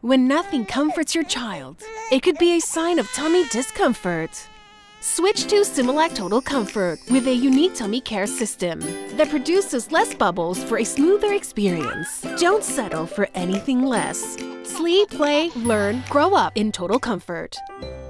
When nothing comforts your child, it could be a sign of tummy discomfort. Switch to Similac Total Comfort with a unique TummiCare system that produces less bubbles for a smoother experience. Don't settle for anything less. Sleep, play, learn, grow up in total comfort.